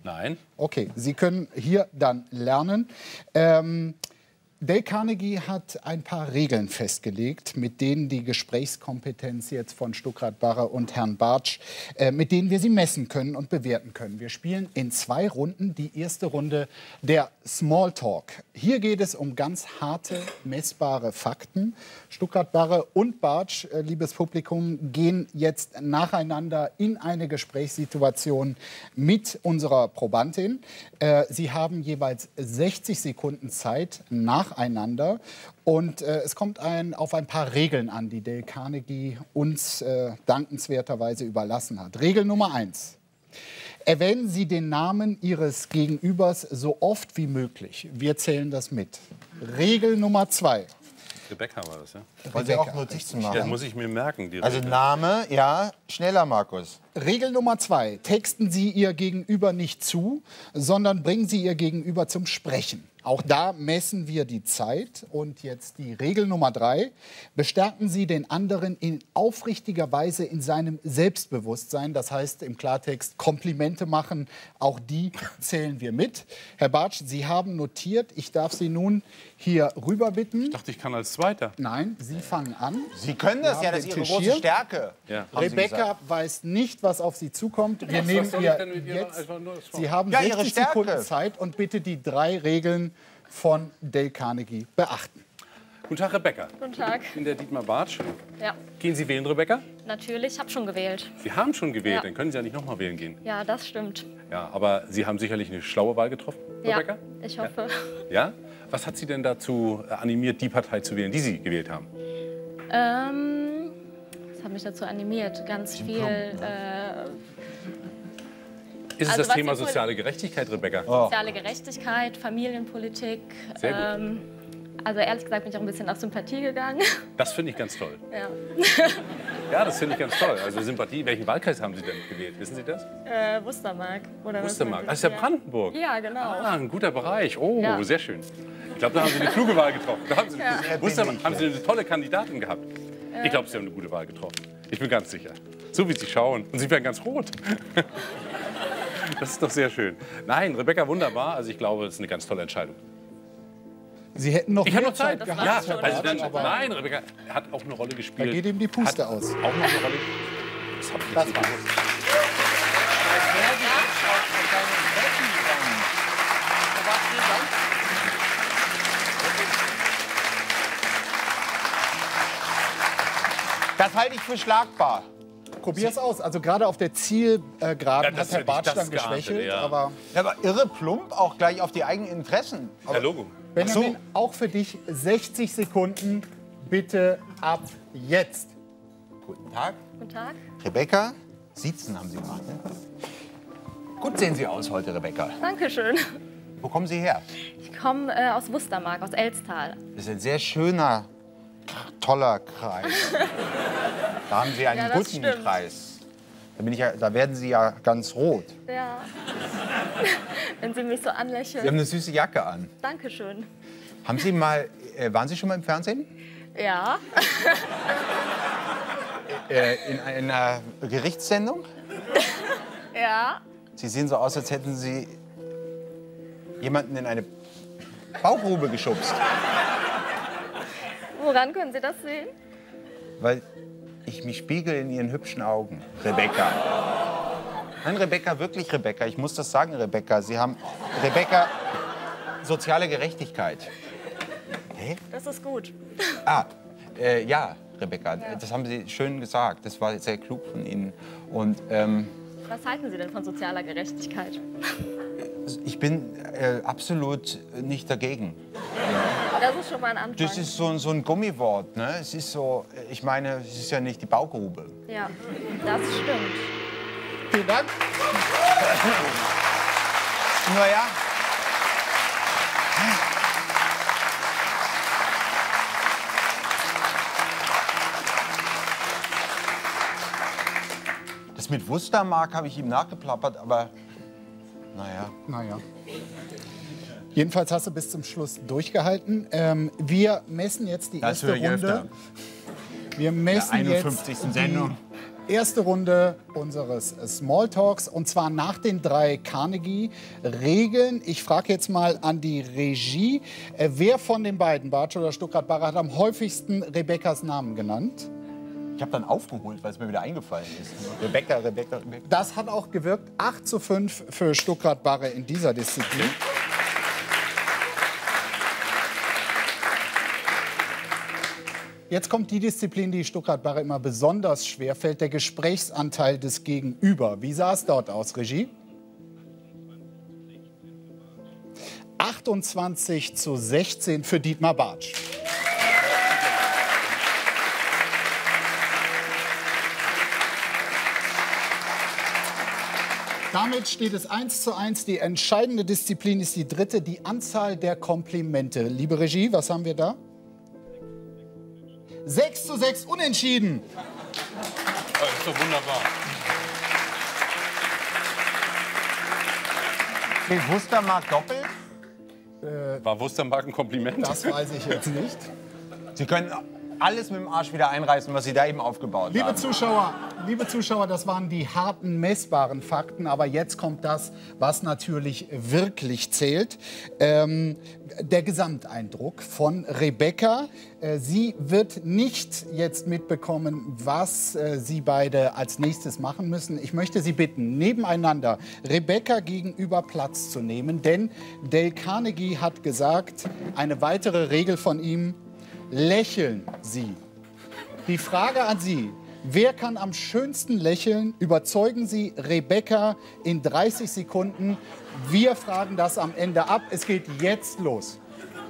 Nein. Okay, Sie können hier dann lernen. Dale Carnegie hat ein paar Regeln festgelegt, mit denen die Gesprächskompetenz jetzt von Stuckrad-Barre und Herrn Bartsch, mit denen wir sie messen können und bewerten können. Wir spielen in 2 Runden. Die erste Runde der Smalltalk. Hier geht es um ganz harte, messbare Fakten. Stuckrad-Barre und Bartsch, liebes Publikum, gehen jetzt nacheinander in eine Gesprächssituation mit unserer Probandin. Sie haben jeweils 60 Sekunden Zeit nacheinander. Und es kommt auf ein paar Regeln an, die Dale Carnegie uns dankenswerterweise überlassen hat. Regel Nummer 1. Erwähnen Sie den Namen Ihres Gegenübers so oft wie möglich. Wir zählen das mit. Regel Nummer 2. Rebecca war das, ja? Wollen Sie auch Notizen machen? Das muss ich mir merken. Die Also Regel. Name, ja, schneller, Markus. Regel Nummer 2. Texten Sie Ihr Gegenüber nicht zu, sondern bringen Sie Ihr Gegenüber zum Sprechen. Auch da messen wir die Zeit. Und jetzt die Regel Nummer 3. Bestärken Sie den anderen in aufrichtiger Weise in seinem Selbstbewusstsein. Das heißt im Klartext Komplimente machen. Auch die zählen wir mit. Herr Bartsch, Sie haben notiert. Ich darf Sie nun hier rüber bitten. Ich dachte, ich kann als Zweiter. Nein, Sie fangen an. Sie können das, ja, das ist Ihre Tisch große hier. Stärke. Ja. haben Sie Rebecca gesagt. weiß nicht, was auf sie zukommt. Wir nehmen soll ich ihr denn mit ihr jetzt. einfach nur- Sie haben Ja, ihre 60 Stärke. Sekunden Zeit und bitte die 3 Regeln von Dale Carnegie beachten. Guten Tag, Rebecca. Guten Tag. Ich bin der Dietmar Bartsch. Ja, Gehen Sie wählen, Rebecca? natürlich. Ich habe schon gewählt. Sie haben schon gewählt, Ja. dann können Sie ja nicht noch mal wählen gehen. Ja, das stimmt. Ja, aber Sie haben sicherlich eine schlaue Wahl getroffen, Rebecca? Ja, ich hoffe. Ja? Was hat Sie denn dazu animiert, die Partei zu wählen, die Sie gewählt haben? Das hat mich dazu animiert. Ganz viel. Ist es Also das was Thema Sie wohl- soziale Gerechtigkeit, Rebecca? Soziale Gerechtigkeit, Familienpolitik. Sehr gut. Also ehrlich gesagt bin ich auch ein bisschen auf Sympathie gegangen. Das finde ich ganz toll. Ja. Ja, das finde ich ganz toll. Also Sympathie. Welchen Wahlkreis haben Sie denn gewählt? Wissen Sie das? Wustermark. Oder was Wustermark. meinen Das Sie? ist ja Brandenburg. Ja, genau. Ah, ein guter Bereich. Oh, Ja. sehr schön. Ich glaube, da haben Sie eine kluge Wahl getroffen. Da haben Sie, Ja. Wustermark, haben Sie eine tolle Kandidatin gehabt. Ich glaube, Sie haben eine gute Wahl getroffen. Ich bin ganz sicher. So wie Sie schauen. Und Sie werden ganz rot. Das ist doch sehr schön. Nein, Rebecca, wunderbar. Also ich glaube, das ist eine ganz tolle Entscheidung. Sie hätten noch Ich habe mehr noch Zeit. Das gehabt. Ja, war's schon. also dann, aber nein, Rebecca hat auch eine Rolle gespielt. Da geht ihm die Puste Hat aus. Auch noch eine Rolle. Das habe ich Das nicht war's. gewusst. Das halte ich für schlagbar. Probier es aus. Also gerade auf der Zielgeraden das hat Herr hätte ich Bartsch das dann geahnt, geschwächelt. ja. Aber Ja, aber irre plump auch gleich auf die eigenen Interessen. Herr Logo. Benjamin, auch für dich 60 Sekunden. Bitte ab jetzt. Guten Tag. Guten Tag. Rebecca, Siezen haben Sie gemacht, ne? Gut sehen Sie aus heute, Rebecca. Dankeschön. Wo kommen Sie her? Ich komme aus Wustermark, aus Elstal. Das ist ein sehr schöner, toller Kreis. Da haben Sie einen Ja, das guten stimmt. Kreis. Da werden Sie ja ganz rot. Ja. Wenn Sie mich so Sie anlächeln. haben eine süße Jacke an. Dankeschön. Haben Sie mal, waren Sie schon mal im Fernsehen? Ja. In einer Gerichtssendung? Ja. Sie sehen so aus, als hätten Sie jemanden in eine Baugrube geschubst. Woran können Sie das sehen? Weil ich mich spiegel in Ihren hübschen Augen, Rebecca. Nein, Rebecca, wirklich Rebecca. Ich muss das sagen, Rebecca. Sie haben, Rebecca, soziale Gerechtigkeit. Hä? Das ist gut. Ja, Rebecca, das haben Sie schön gesagt. Das war sehr klug von Ihnen. Und Was halten Sie denn von sozialer Gerechtigkeit? ich bin absolut nicht dagegen. Das ist schon mal ein Anfang. Das ist so ein Gummiwort, ne? Es ist so, ich meine, es ist ja nicht die Baugrube. Ja, das stimmt. Vielen Dank. Naja. Das mit Wustermark habe ich ihm nachgeplappert, aber naja. Naja. Jedenfalls hast du bis zum Schluss durchgehalten. Wir messen jetzt die Das erste höre ich Runde. öfter. Wir messen Der jetzt 51. Sendung. erste Runde unseres Smalltalks und zwar nach den 3 Carnegie-Regeln. Ich frage jetzt mal an die Regie, wer von den beiden, Bartsch oder Stuckrad-Barre, hat am häufigsten Rebekkas Namen genannt? Ich habe dann aufgeholt, weil es mir wieder eingefallen ist. Rebecca. Das hat auch gewirkt. 8:5 für Stuckrad-Barre in dieser Disziplin. Jetzt kommt die Disziplin, die Stuckrad-Barre immer besonders schwer fällt, der Gesprächsanteil des Gegenüber. Wie sah es dort aus, Regie? 28:16 für Dietmar Bartsch. Damit steht es 1:1. Die entscheidende Disziplin ist die dritte, die Anzahl der Komplimente. Liebe Regie, was haben wir da? 6:6 unentschieden. Das ist doch wunderbar. Steht Wustermark doppelt? War Wustermark ein Kompliment? Das weiß ich jetzt nicht. Sie können alles mit dem Arsch wieder einreißen, was Sie da eben aufgebaut Liebe haben. Zuschauer, das waren die harten, messbaren Fakten. Aber jetzt kommt das, was natürlich wirklich zählt. Der Gesamteindruck von Rebekka. Sie wird nicht jetzt mitbekommen, was Sie beide als nächstes machen müssen. Ich möchte Sie bitten, nebeneinander Rebekka gegenüber Platz zu nehmen. Denn Dale Carnegie hat gesagt, eine weitere Regel von ihm: lächeln Sie. Die Frage an Sie: Wer kann am schönsten lächeln? Überzeugen Sie Rebekka in 30 Sekunden. Wir fragen das am Ende ab. Es geht jetzt los.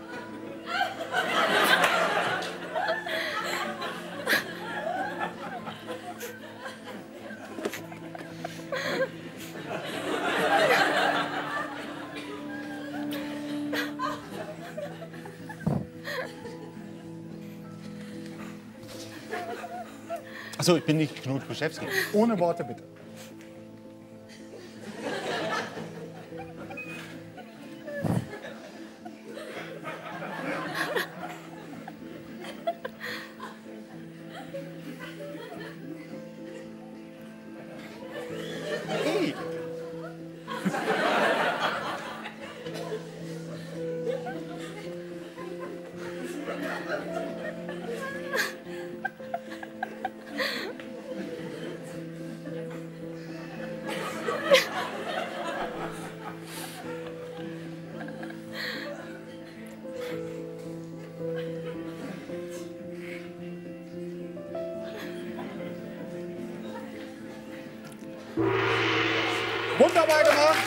Achso, ich bin nicht Knut Kuschewski. Ohne Worte bitte. Wunderbar gemacht.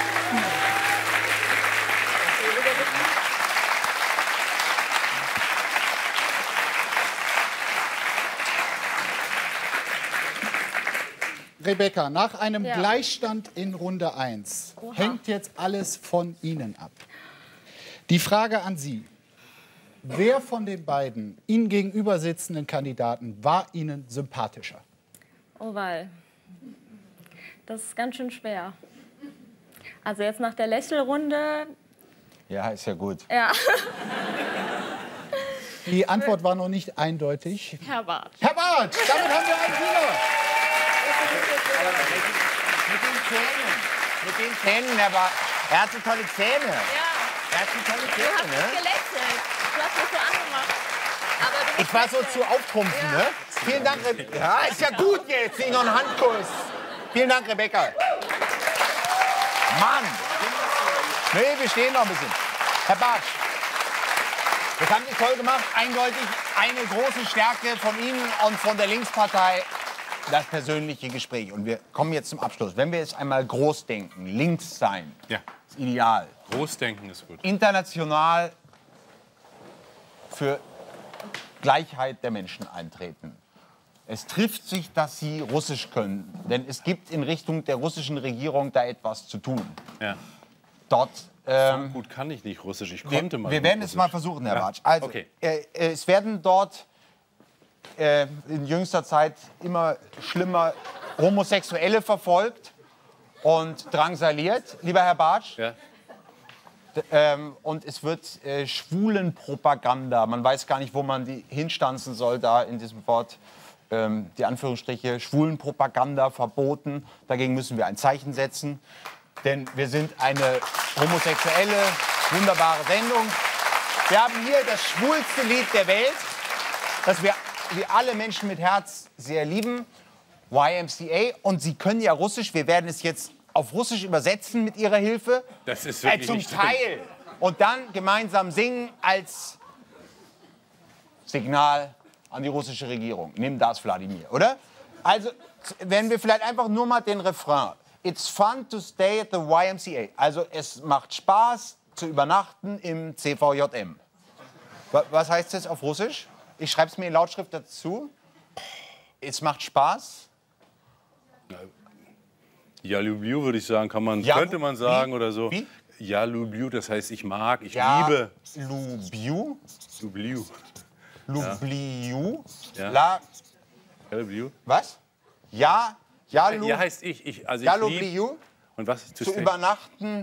Rebekka, nach einem Gleichstand in Runde 1 hängt jetzt alles von Ihnen ab. Die Frage an Sie: Wer von den beiden Ihnen gegenüber sitzenden Kandidaten war Ihnen sympathischer? Oh, weil. Das ist ganz schön schwer. Also jetzt nach der Lächelrunde. Ja, ist ja gut. Ja. Die Antwort war noch nicht eindeutig. Herr Bartsch. Herr Bartsch, damit haben wir einen Sieger. Mit den Zähnen, Herr Bartsch. Er hat so tolle Zähne. Ja. Er hat so tolle Du Zähne, hast ne? nicht gelächelt. Du hast mich so angemacht. Aber du musst Ich war so lächeln. zu auftrumpfen, ne? Vielen Dank, Rebekka. Ja, ist ja gut jetzt. Nicht noch ein Handkuss. Vielen Dank, Rebekka. Mann! Nee, wir stehen noch ein bisschen. Herr Bartsch, das haben Sie toll gemacht. Eindeutig eine große Stärke von Ihnen und von der Linkspartei, das persönliche Gespräch. Und wir kommen jetzt zum Abschluss. Wenn wir jetzt einmal groß denken, links sein, Ja, ist ideal. Großdenken ist gut. International für Gleichheit der Menschen eintreten. Es trifft sich, dass Sie Russisch können, denn es gibt in Richtung der russischen Regierung da etwas zu tun. Ja. Dort, So gut kann ich nicht Russisch. Ich konnte mal. wir werden es mal versuchen, Herr Ja, Bartsch. Also, okay. es werden dort in jüngster Zeit immer schlimmer Homosexuelle verfolgt und drangsaliert, lieber Herr Bartsch. Ja. Und es wird Schwulenpropaganda, man weiß gar nicht, wo man die hinstanzen soll, da in diesem Wort, die Anführungsstriche, Schwulenpropaganda verboten. Dagegen müssen wir ein Zeichen setzen. Denn wir sind eine homosexuelle, wunderbare Sendung. Wir haben hier das schwulste Lied der Welt, das wir alle Menschen mit Herz sehr lieben. YMCA. Und Sie können ja Russisch. Wir werden es jetzt auf Russisch übersetzen mit Ihrer Hilfe. Das ist wirklich zum nicht Teil. Und dann gemeinsam singen als Signal an die russische Regierung. Nimm das, Wladimir, oder? Also, wenn wir vielleicht einfach nur mal den Refrain. It's fun to stay at the YMCA. Also, es macht Spaß zu übernachten im CVJM. Was heißt das auf Russisch? Ich schreibe es mir in Lautschrift dazu. Es macht Spaß. Ja, lublю würde ich sagen, könnte man sagen oder so. Wie? Ja, lublю, das heißt ich mag, ich Ja, liebe. Lubliu. Lublю. Lubliu. Ja. La. Ja, lublю. Was? Ja. Ja, Ja heißt ich. Also ja, ich lieb. Lubliu. Und was? Zu übernachten.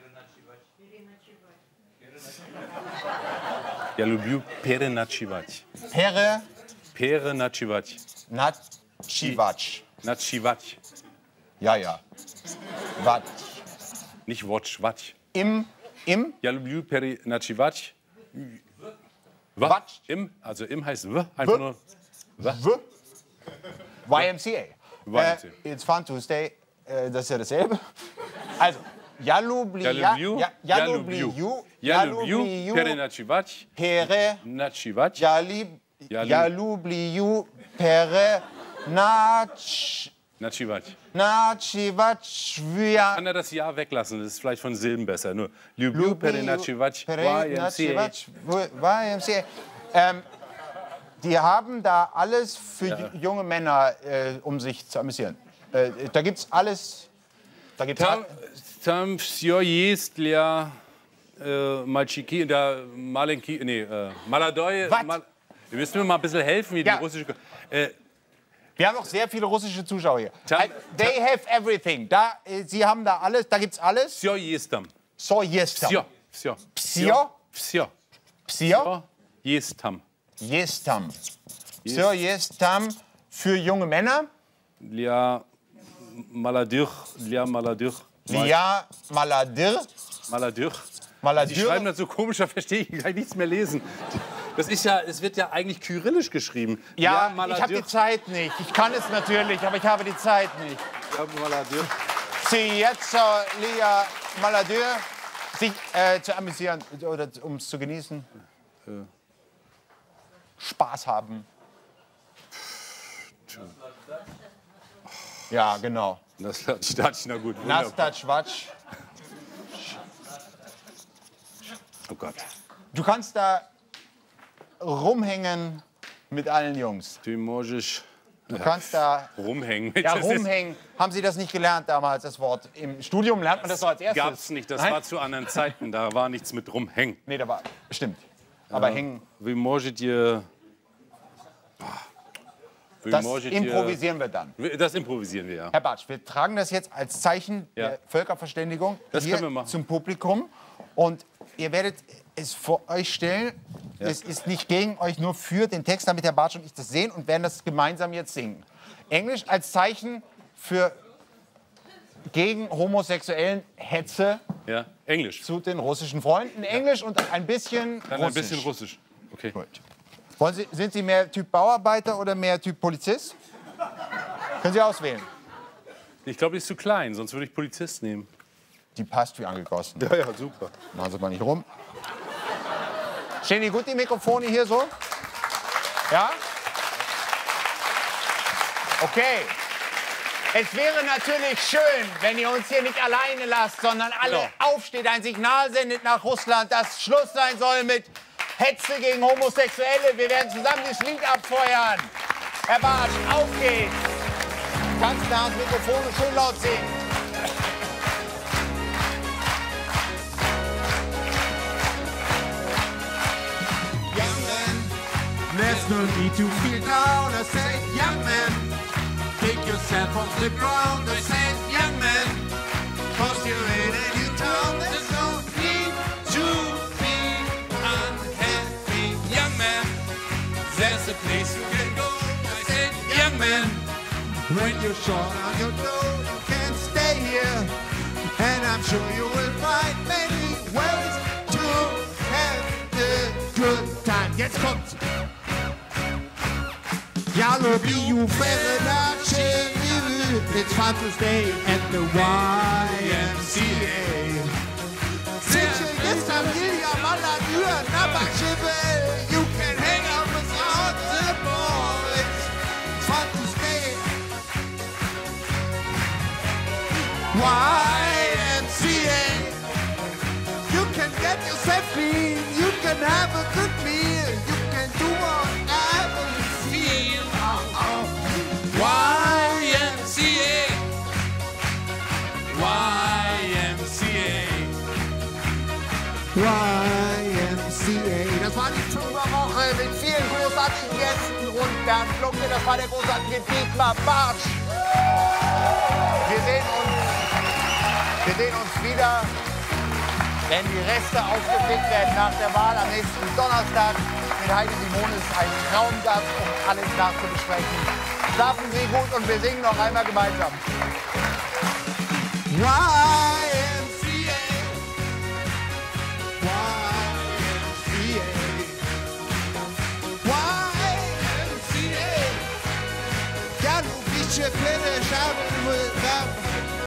Ja, lublю, pere nachivać. Pere nachivać. Nachivac. Nachivać. Ja, ja. Wat. Nicht watch, watch. Im. Ja, lublю, pere nachivać. Watch. Also im heißt w, einfach nur W. YMCA. YMCA. It's fun to stay. Das ist ja dasselbe. Also, ja, lubliu. Ja, lublю. Ja, lublю, pere nachivać. Pere. Nachivać. Ja, lubliu. Pere. Nachivać. Nachivac. Kann er das Ja weglassen? Das ist vielleicht von Silben besser. Nur lublю, pere nachivać. YMCA. Die haben da alles für junge Männer, um sich zu amüsieren. Da gibt's alles. Da gibt's Tam всё есть для мальчики, да маленький, nee, молодой. Wir müssen mir mal ein bisschen helfen, wie die russische. Wir haben auch sehr viele russische Zuschauer hier. They have everything. Sie haben da alles. Da gibt's alles. Всё есть там. So есть там. Всё. Всё. Всё есть там. Есть там. So есть там für junge Männer. Для молодых. Lia Maladir. Sie schreiben das so komisch, da verstehe ich, kann nichts mehr lesen. Das ist ja, es wird ja eigentlich kyrillisch geschrieben. Ja, ich habe die Zeit nicht. Ich kann es natürlich, aber ich habe die Zeit nicht. Sie jetzt Lia Maladir, sich zu amüsieren oder um es zu genießen. Spaß haben. Ja, genau. Das ist na gut. Nastachwatsch. Oh Gott. Du kannst da rumhängen mit allen Jungs. Du kannst da rumhängen. Ja, rumhängen. Haben Sie das nicht gelernt damals, das Wort? Im Studium lernt man das so als erstes. Gab's nicht, das war zu anderen Zeiten. Da war nichts mit rumhängen. Nee, da war, stimmt. Aber hängen. Wie можете ihr... Das improvisieren wir dann. Das improvisieren wir, ja. Herr Bartsch, wir tragen das jetzt als Zeichen der Völkerverständigung hier zum Publikum. Und ihr werdet es vor euch stellen. Ja. Es ist nicht gegen euch, nur für den Text, damit Herr Bartsch und ich das sehen und werden das gemeinsam jetzt singen. Englisch als Zeichen für gegen homosexuellen Hetze Englisch. zu den russischen Freunden. Englisch und ein bisschen Russisch. Ein bisschen Russisch. Okay. Gut. Sind Sie mehr Typ Bauarbeiter oder mehr Typ Polizist? Können Sie auswählen. Ich glaube, die ist zu klein, sonst würde ich Polizist nehmen. Die passt wie angegossen. Ja, super. Machen Sie mal nicht rum. Stehen die gut, die Mikrofone hier so? Ja? Okay. Es wäre natürlich schön, wenn ihr uns hier nicht alleine lasst, sondern alle aufsteht, ein Signal sendet nach Russland, dass Schluss sein soll mit Hetze gegen Homosexuelle. Wir werden zusammen das Lied abfeuern. Herr Bartsch, auf geht's. Kannst du da ans Mikrofon schön laut singen. There's no need to feel down. I said, young man, pick yourself off the ground. I said, young man, cause you're in a new town. There's no need to be unhappy, young man. There's a place you can go. I said, young men. When you're short on your dough, you can stay here. And I'm sure you will find many ways to have a good time. Jetzt kommt's. Y'all be you better not share you. It's fun to stay at the YMCA. Jetzt Familia Maladür, Nabachibel. You can hang out with all the boys. It's fun to stay. YMCA. You can get yourself clean. You can have a good meal. You can do whatever you feel. YMCA. YMCA. YMCA. Das war die Tourwoche mit vielen großartigen Gästen und Bernd Lucke. Das war der großartige Dietmar Bartsch. Wir sehen uns wieder, wenn die Reste aufgepickt werden nach der Wahl am nächsten Donnerstag. Mit Heidi Simonis ein Traumgast, um alles nachzubesprechen. Schlafen Sie gut und wir singen noch einmal gemeinsam. YMCA. YMCA. Ja, du bist schon fertig,